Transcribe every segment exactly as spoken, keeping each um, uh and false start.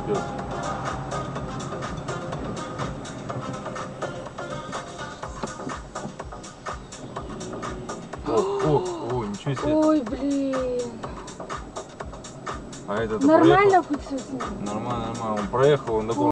пес. О, о, о, ничего себе. Ой, блин. А это нормально хоть все? Нормально, нормально. Он проехал, он такой.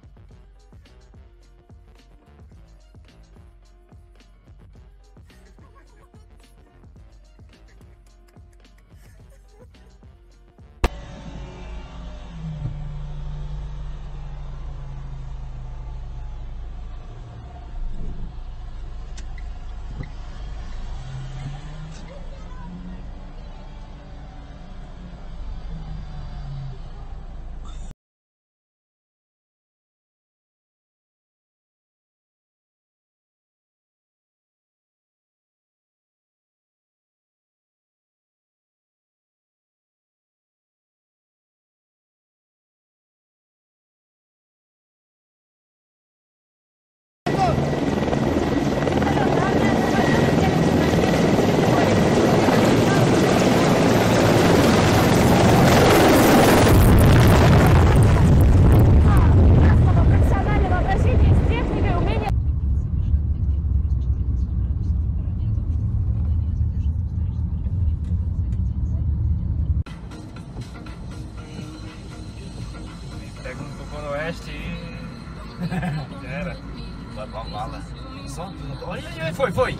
Pega um pouco no oeste e já era. Vai pra vala. Só tudo. Olha, olha, foi, foi.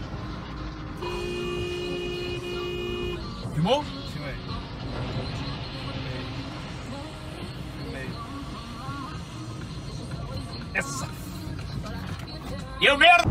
Filmou? Filmei. Filmei. Essa. Eu merda!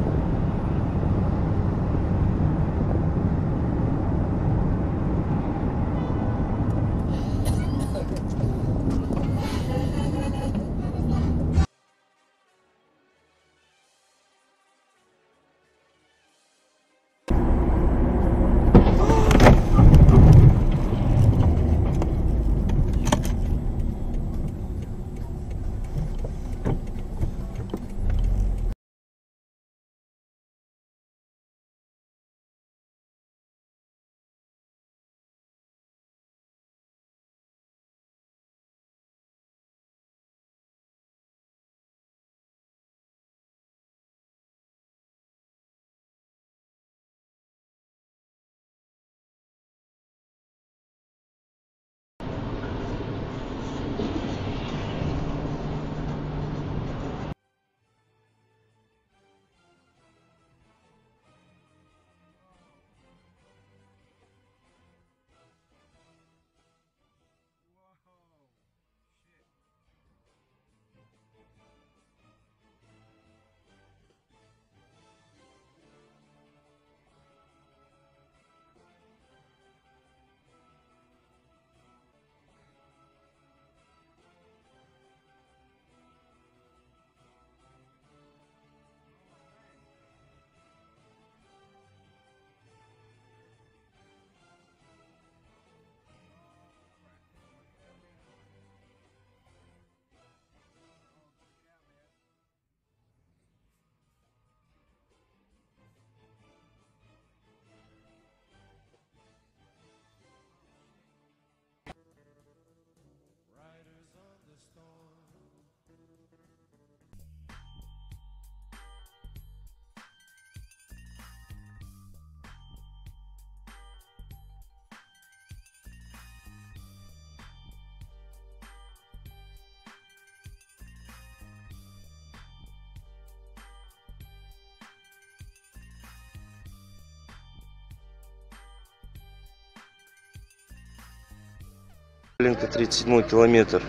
Ленка, тридцать седьмой километр.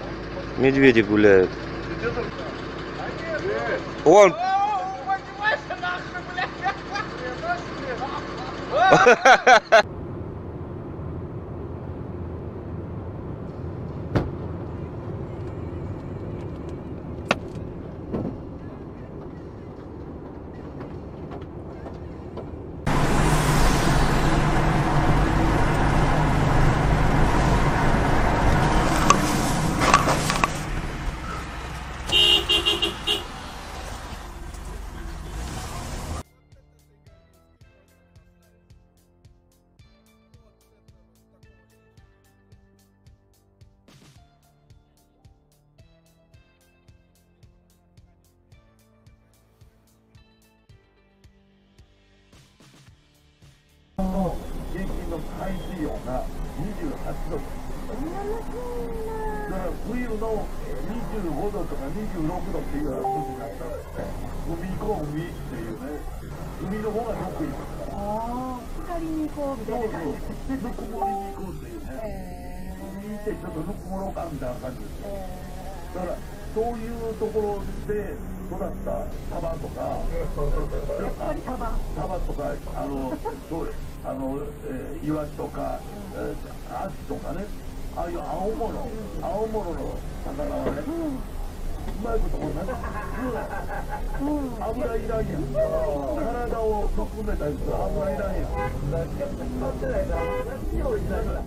Медведи гуляют. Он. の海水温がにじゅうはちど。だから冬のにじゅうごどとかにじゅうろくどっていうような時になったらですね、海行こう海っていうね、海の方が得意ですから。 ああ、光に行こうみたいな感じ。 そうそう、ぬくもりに行こうっていうね、海行ってちょっとぬくもろうかみたいな感じですよ。だからそういうところで育ったサバとか、サバサバとか、あの、そうあの、えー、イワシとか、えー、アジとかね、ああいう青物、青物の魚はね、うまいこと同じ、油いらんやん。体を含めたやつは油いらんやん。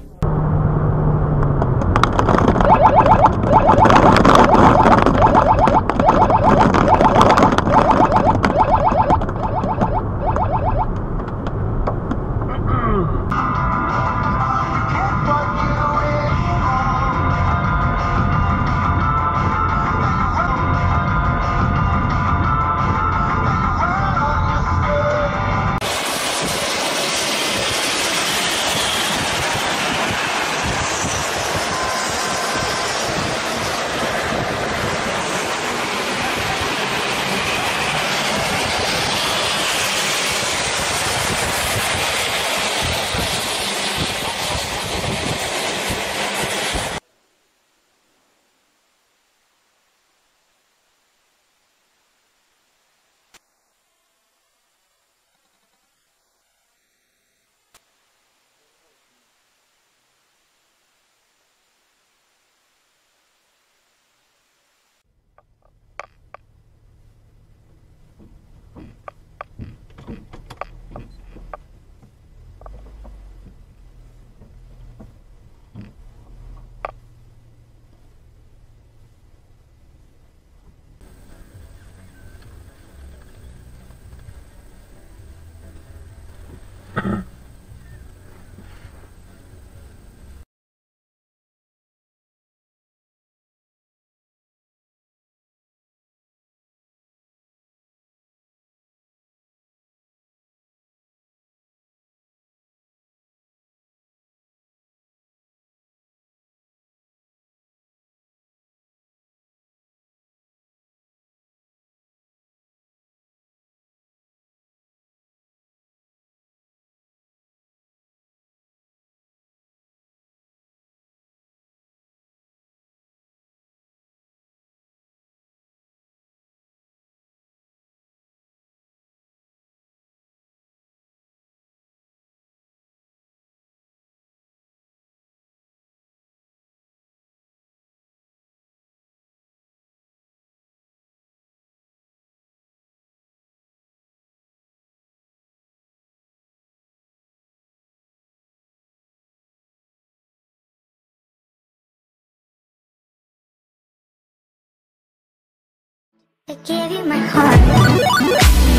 I gave you my heart.